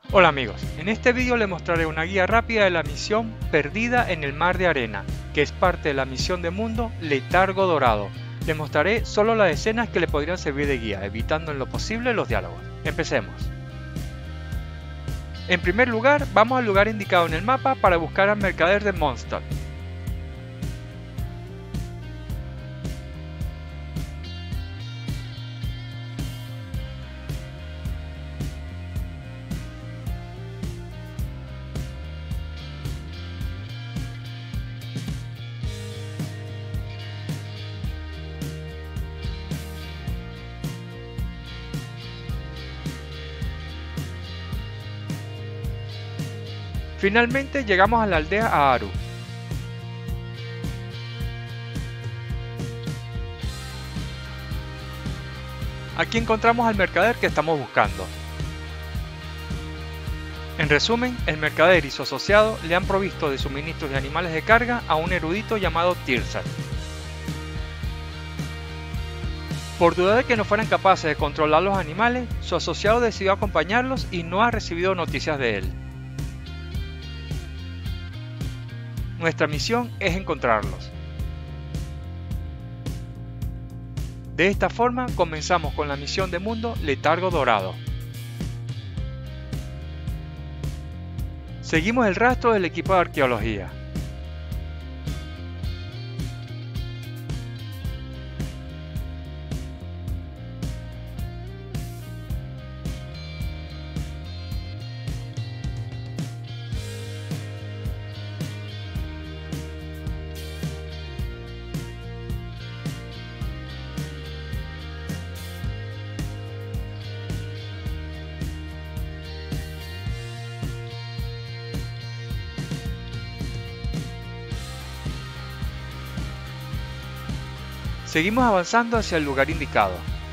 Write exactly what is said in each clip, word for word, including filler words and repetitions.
Hola amigos, en este vídeo les mostraré una guía rápida de la misión Perdida en el Mar de Arena, que es parte de la misión de mundo Letargo Dorado. Les mostraré solo las escenas que le podrían servir de guía, evitando en lo posible los diálogos. Empecemos. En primer lugar, vamos al lugar indicado en el mapa para buscar al mercader de Mondstadt. Finalmente llegamos a la aldea Aaru. Aquí encontramos al mercader que estamos buscando. En resumen, el mercader y su asociado le han provisto de suministros de animales de carga a un erudito llamado Tirsat. Por duda de que no fueran capaces de controlar los animales, su asociado decidió acompañarlos y no ha recibido noticias de él. Nuestra misión es encontrarlos. De esta forma comenzamos con la misión de mundo Letargo Dorado. Seguimos el rastro del equipo de arqueología. Seguimos avanzando hacia el lugar indicado.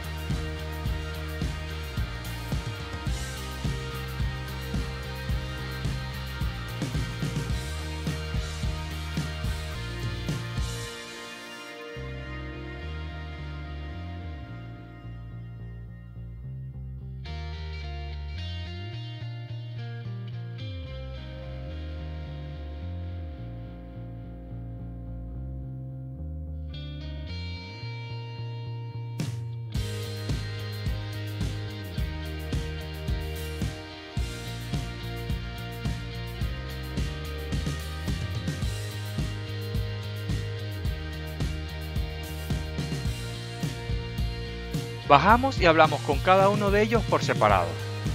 Bajamos y hablamos con cada uno de ellos por separado.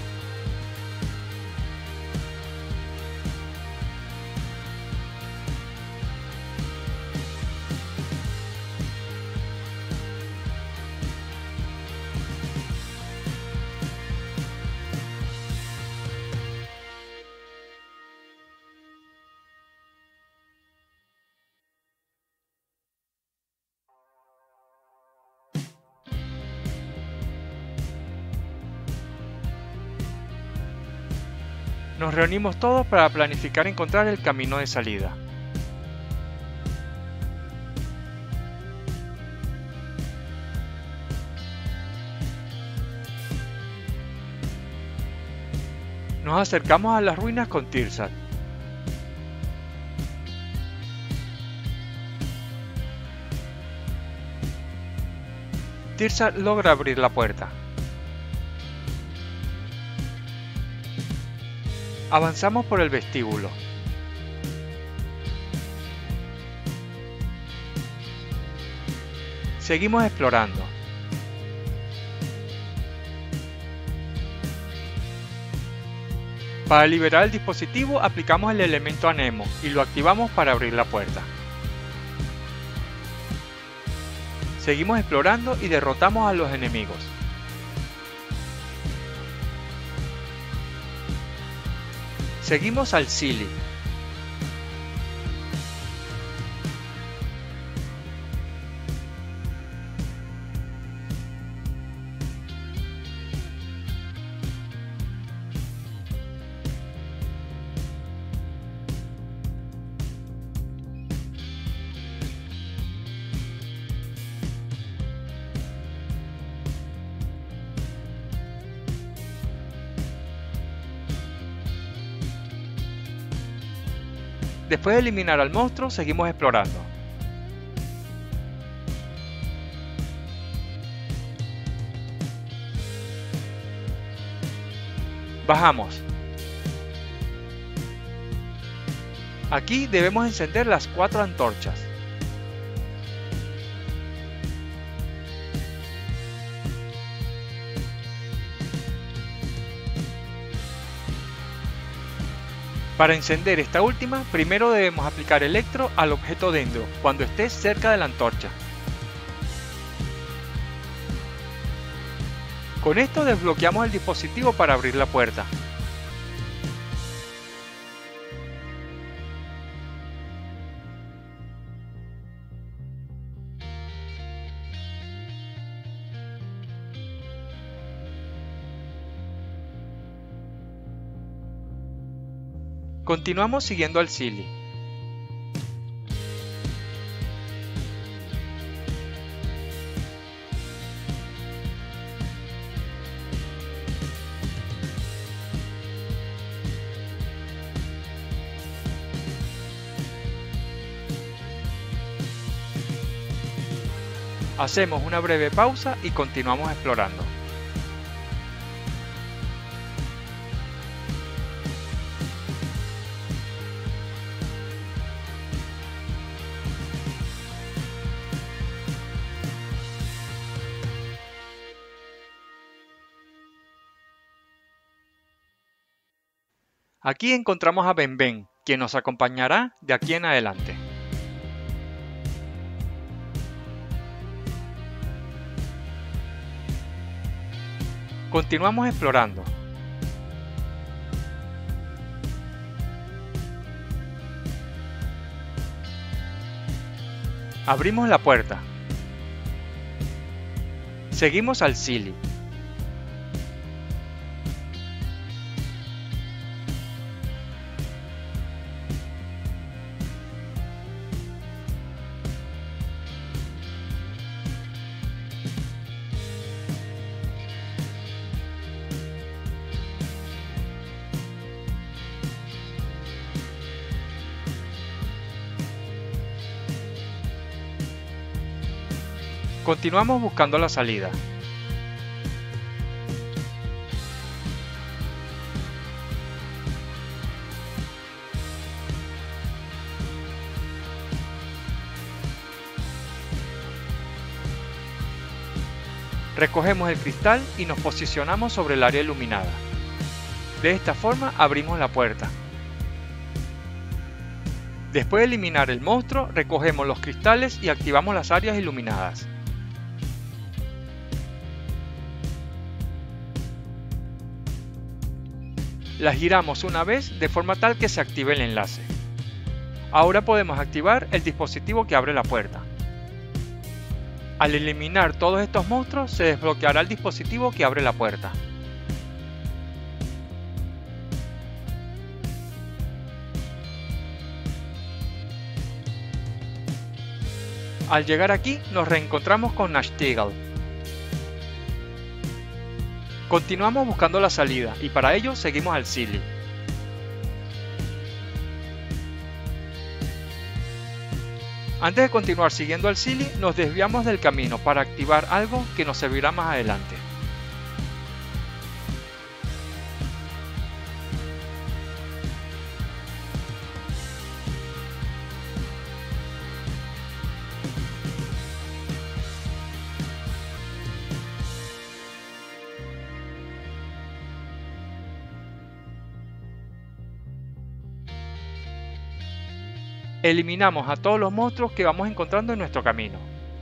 Nos reunimos todos para planificar encontrar el camino de salida. Nos acercamos a las ruinas con Tirsat. Tirsat logra abrir la puerta. Avanzamos por el vestíbulo. Seguimos explorando. Para liberar el dispositivo aplicamos el elemento Anemo y lo activamos para abrir la puerta. Seguimos explorando y derrotamos a los enemigos. Seguimos al Silly. Después de eliminar al monstruo, seguimos explorando. Bajamos. Aquí debemos encender las cuatro antorchas. Para encender esta última, primero debemos aplicar electro al objeto dentro, cuando esté cerca de la antorcha. Con esto desbloqueamos el dispositivo para abrir la puerta. Continuamos siguiendo al Silly. Hacemos una breve pausa y continuamos explorando. Aquí encontramos a Ben Ben, quien nos acompañará de aquí en adelante. Continuamos explorando. Abrimos la puerta. Seguimos al Silly. Continuamos buscando la salida. Recogemos el cristal y nos posicionamos sobre el área iluminada. De esta forma abrimos la puerta. Después de eliminar el monstruo, recogemos los cristales y activamos las áreas iluminadas. Las giramos una vez de forma tal que se active el enlace. Ahora podemos activar el dispositivo que abre la puerta. Al eliminar todos estos monstruos se desbloqueará el dispositivo que abre la puerta. Al llegar aquí nos reencontramos con Nachtigall. Continuamos buscando la salida y para ello seguimos al Silly. Antes de continuar siguiendo al Silly, nos desviamos del camino para activar algo que nos servirá más adelante. Eliminamos a todos los monstruos que vamos encontrando en nuestro camino.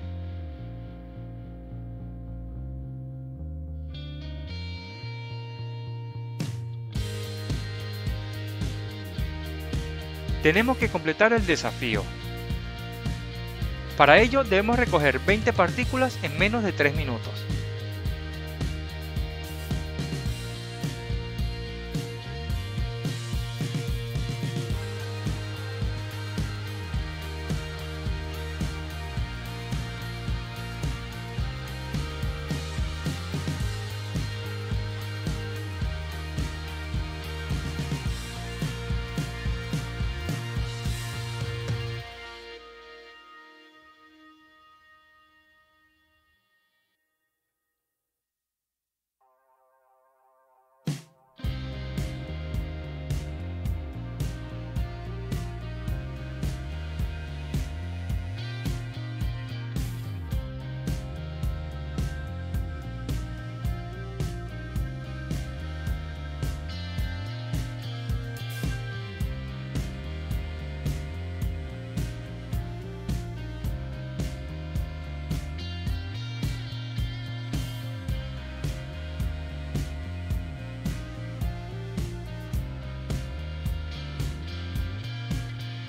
Tenemos que completar el desafío. Para ello debemos recoger veinte partículas en menos de tres minutos.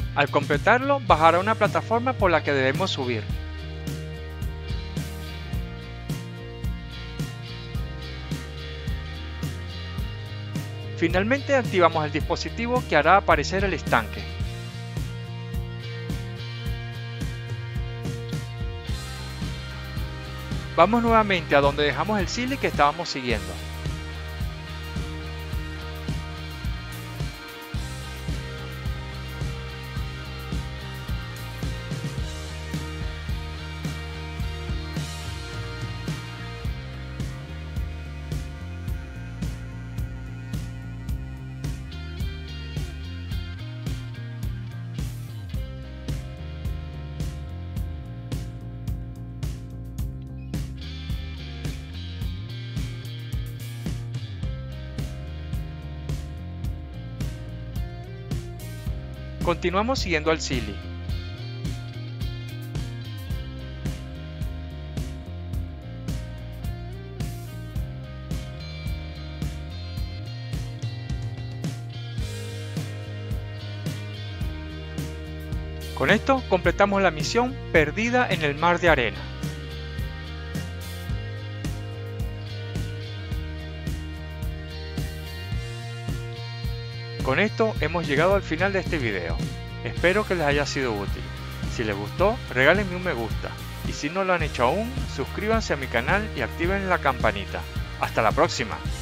Al completarlo, bajará una plataforma por la que debemos subir. Finalmente activamos el dispositivo que hará aparecer el estanque. Vamos nuevamente a donde dejamos el silly que estábamos siguiendo. Continuamos siguiendo al silly. Con esto completamos la misión Perdida en el Mar de Arena. Con esto hemos llegado al final de este video. Espero que les haya sido útil. Si les gustó, regálenme un me gusta. Y si no lo han hecho aún, suscríbanse a mi canal y activen la campanita. ¡Hasta la próxima!